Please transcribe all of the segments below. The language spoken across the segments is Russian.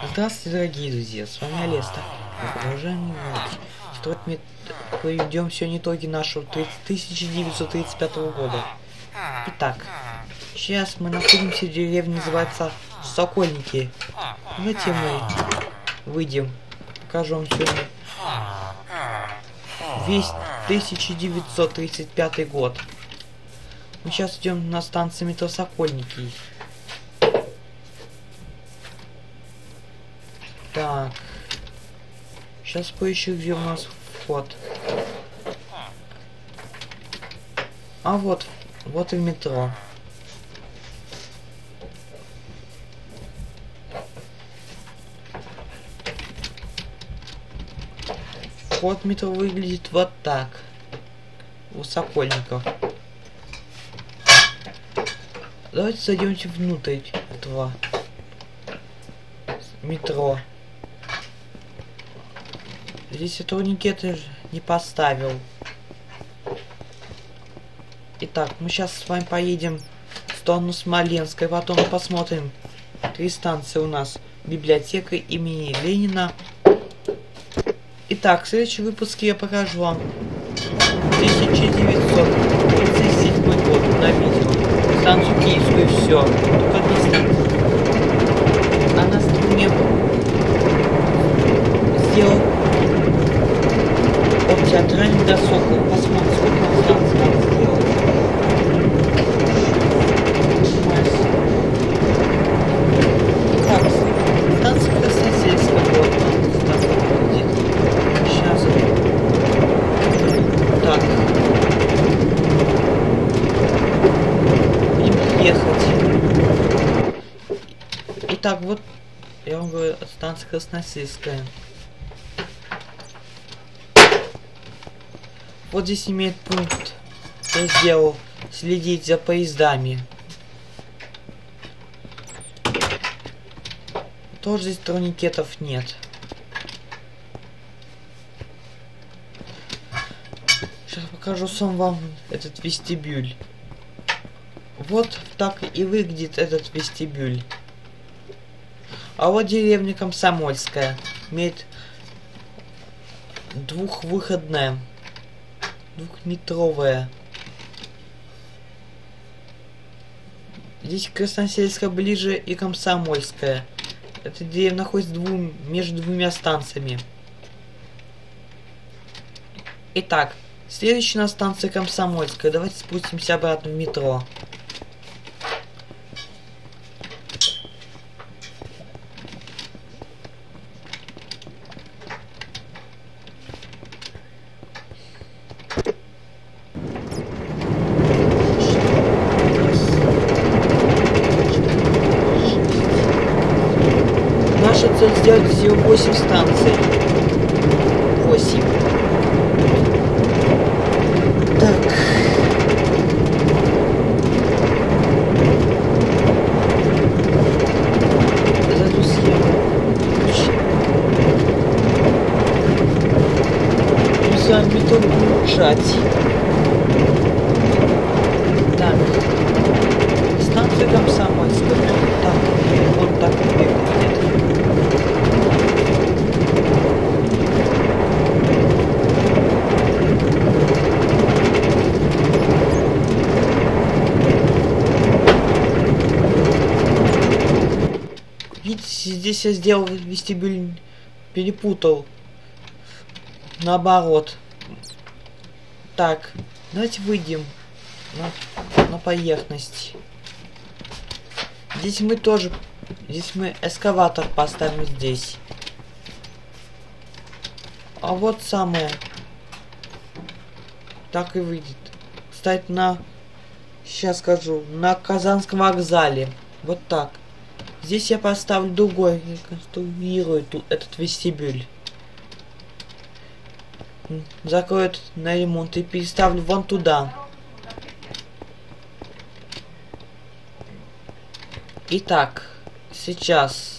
Здравствуйте, дорогие друзья, с вами Алеста. Мы продолжаем проведем сегодня итоги нашего 1935 года. Итак, сейчас мы находимся в деревне, называется Сокольники. Давайте мы выйдем, покажу вам сегодня весь 1935 год. Мы сейчас идем на станцию метро Сокольники. Так. Сейчас поищу, где у нас вход. А вот и метро. Вход в метро выглядит вот так. У Сокольников. Давайте зайдемте внутрь этого метро. Здесь я турникеты не поставил. Итак, мы сейчас с вами поедем в сторону Смоленска, и потом посмотрим 3 станции у нас. Библиотека имени Ленина. Итак, в следующем выпуске я покажу вам 1937 год на видео. Станцию Киевскую, все. Только 2 станции. Она с двумя сделал от театральных до Сокола. Посмотрим, сколько он станций там сделал. Итак, станция Красносельская вот там выглядит. Сейчас. Так. Будем ехать. Итак, вот я вам говорю, станция Красносельская. Вот здесь имеет пункт, я сделал, следить за поездами. Тоже здесь турникетов нет. Сейчас покажу сам вам этот вестибюль. Вот так и выглядит этот вестибюль. А вот деревня Комсомольская. Имеет двухвыходная. Двухметровая. Здесь Красносельская ближе и Комсомольская. Эта деревня находится между двумя станциями. Итак, следующая у нас станция Комсомольская. Давайте спустимся обратно в метро. Наша цель сделать всего 8 станций. 8. Так. Эту схему. Мы с вами метро улучшать. Так. Станция Комсомольская. Вот так выглядит. Видите, здесь я сделал вестибюль, перепутал. Наоборот. Так, давайте выйдем на поверхность. Здесь мы эскаватор поставим здесь. А вот самое. Так и выйдет. Кстати, сейчас скажу, на Казанском вокзале. Вот так. Здесь я поставлю другой, реконструирую этот вестибюль. Закроют на ремонт и переставлю вон туда. Итак, сейчас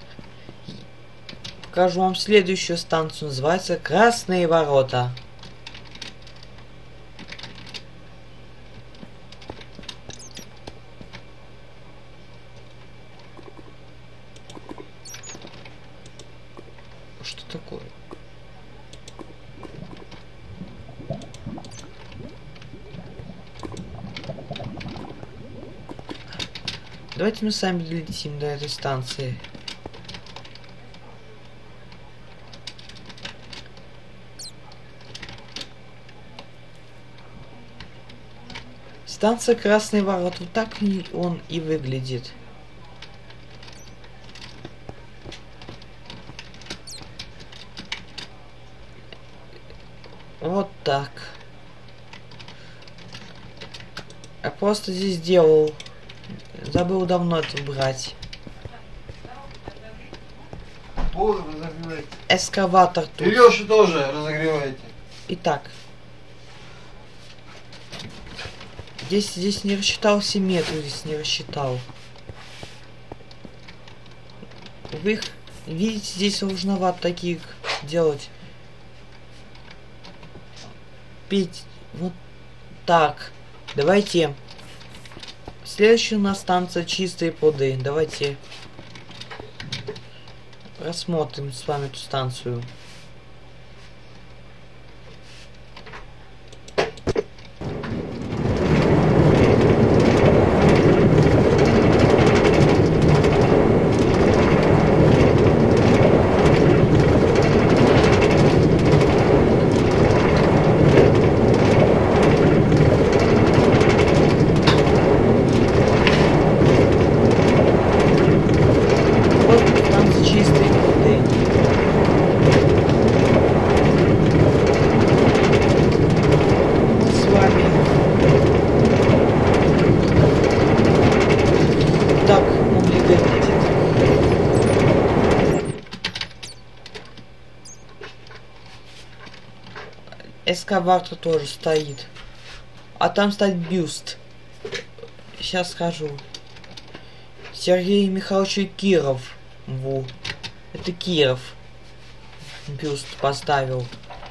покажу вам следующую станцию. Называется Красные ворота. Что такое? Давайте мы сами долетим до этой станции. Станция Красный Ворот. Вот так он и выглядит. Вот так. Я просто здесь делал. Забыл давно это брать. Пол разогревайте. Эскаватор тут. И Лёшу тоже разогревайте. Итак. Здесь не рассчитал симметрию, здесь не рассчитал. Вы их видите, здесь сложновато таких делать. Пить вот так. Давайте. Следующая у нас станция Чистые пруды. Давайте рассмотрим с вами эту станцию. Эскаватор тоже стоит. А там стоит бюст. Сейчас скажу. Сергей Михайлович Киров. Во. Это Киров. Бюст поставил.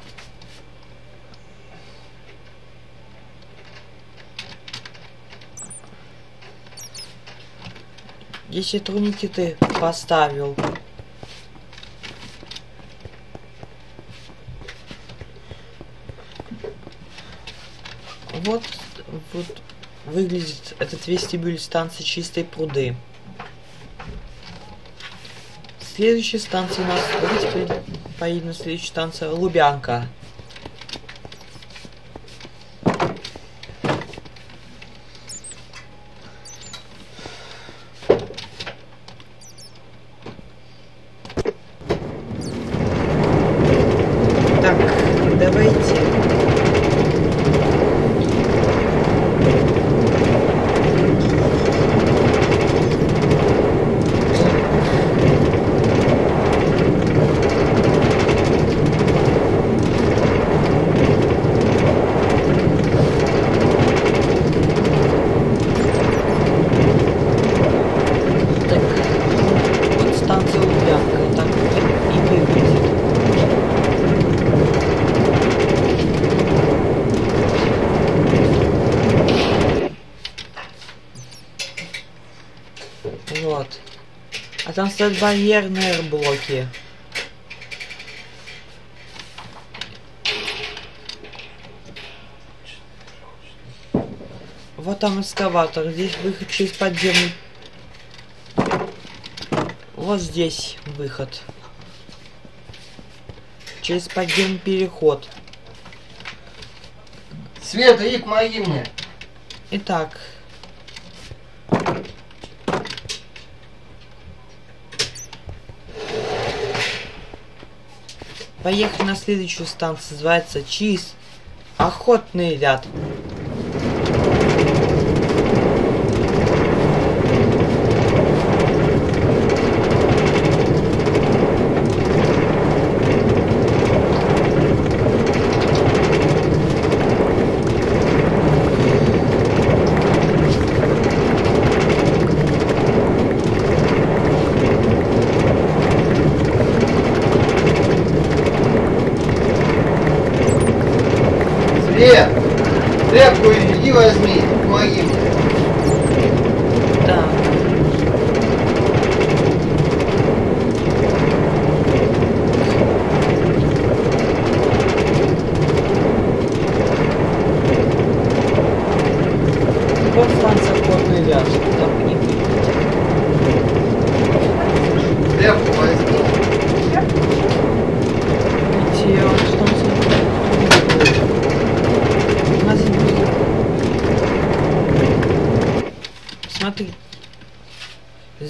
Если турникеты поставил. Вот выглядит этот вестибюль станции Чистые пруды. Следующая станция у нас, давайте поедем на следующую станцию Лубянка. Так, давайте. Вот. А там стоят барьерные блоки. Вот там эскаватор. Здесь выход через подземный. Вот здесь выход. Через подземный переход. Света, и помоги мне. Итак. Поехали на следующую станцию. Называется ЧИС. Охотный ряд. Свет! Тряпку иди возьми, помоги мне. Так.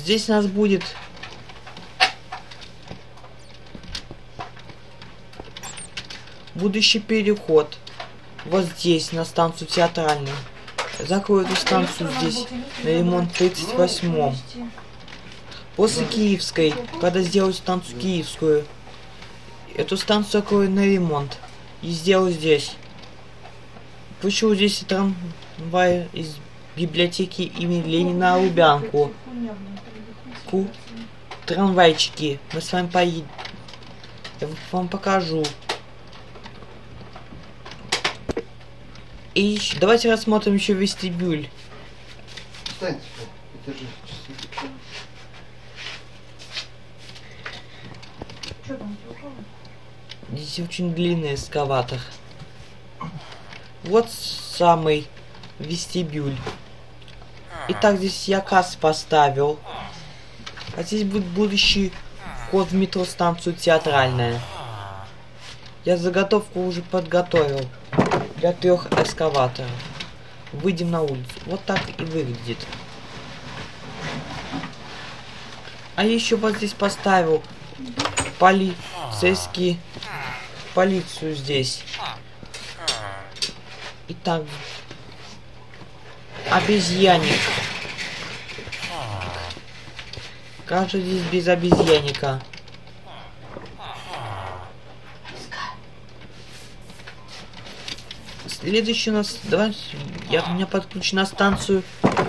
здесь у нас будет будущий переход. Вот здесь, на станцию Театральную. Закрою эту станцию здесь, на ремонт 38-м. После Киевской, когда сделаю станцию Киевскую, эту станцию закрою на ремонт. И сделаю здесь. Пущу здесь трамвай из библиотеки имени Ленина Лубянку. Трамвайчики. Мы с вами поедем. Я вам покажу. И давайте рассмотрим еще вестибюль. Встаньте, это же часы. Здесь очень длинный эскаватор. Вот самый вестибюль. Итак, здесь я касс поставил. А здесь будет будущий вход в метростанцию Театральная. Я заготовку уже подготовил для 3 эскаваторов. Выйдем на улицу. Вот так и выглядит. А еще вот здесь поставил полицию здесь. Итак, обезьянник. Как же здесь без обезьянника? Следующий у нас... Давай, у меня подключу на станцию.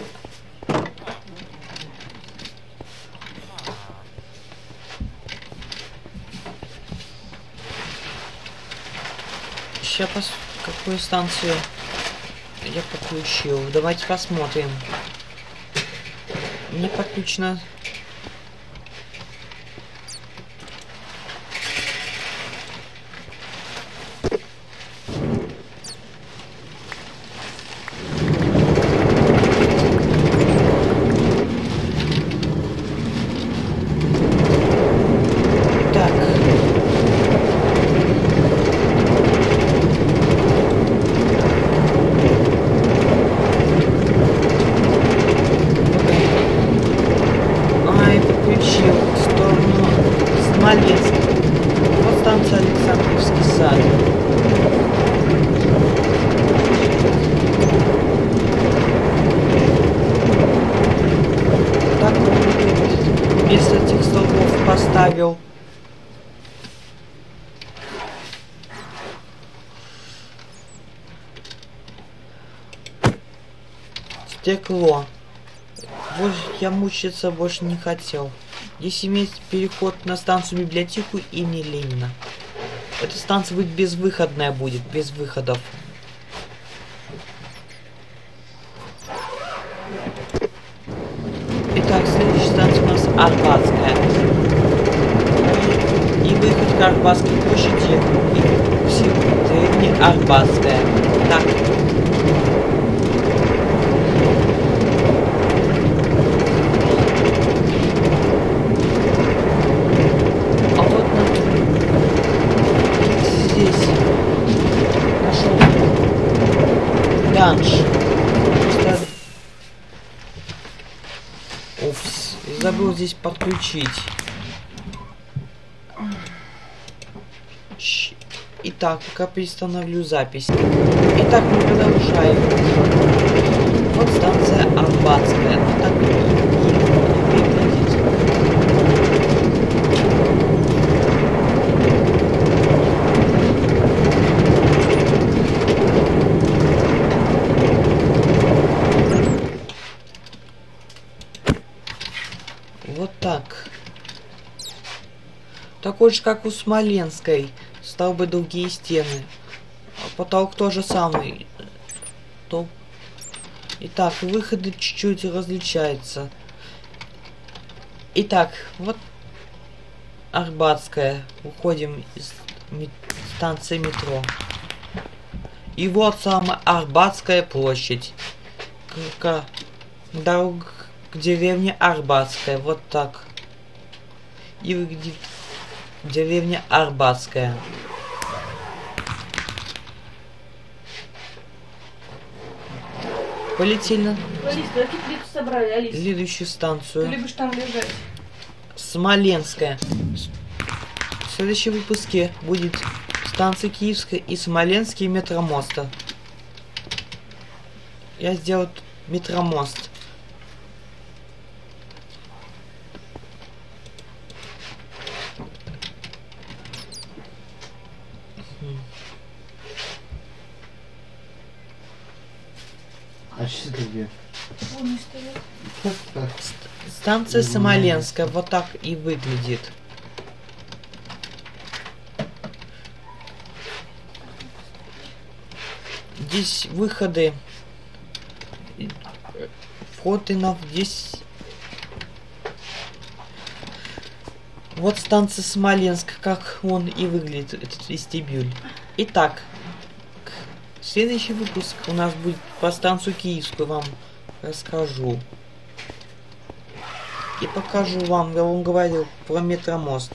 Сейчас какую станцию я подключил. Давайте посмотрим. Не подключено. Вместо этих столбов поставил стекло. Вот я мучиться больше не хотел. Здесь имеется переход на станцию библиотеку имени Ленина. Эта станция будет безвыходная, будет без выходов. Итак, следующая станция у нас Арбатская. И выход к Арбатской площади и все деревни Арбатская. Так. А вот здесь нашел ганж. Упс, забыл здесь подключить. Итак, пока перестановлю запись. Итак, мы продолжаем. Вот станция Арбатская. Вот так и выглядит. Вот так. Такой же, как у Смоленской. Столбы, другие стены. Потолок тоже самый. Итак, выходы чуть-чуть различаются. Итак, вот Арбатская. Уходим из станции метро. И вот самая Арбатская площадь. Дорога к деревне Арбатская. Вот так. И выглядит деревня Арбатская. полетели на Алис, давай теплицу собрали, Алис. следующую Ты станцию. любишь там лежать. Смоленская. В следующем выпуске будет станция Киевская и Смоленский метромоста. Я сделаю метромост. А часы где? Вон не стоят. Как так? Станция Смоленская вот так и выглядит. Здесь выходы. Вход и на здесь. Вот станция Смоленск, как он и выглядит, этот вестибюль. Итак, следующий выпуск у нас будет по станцию Киевскую, вам расскажу. И покажу вам, я вам говорил про метромост.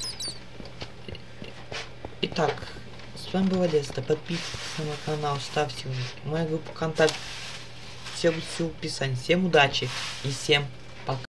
Итак, с вами был Леста. Подписывайтесь на мой канал, ставьте мою группу ВКонтакте. Все будет в описании. Всем удачи и всем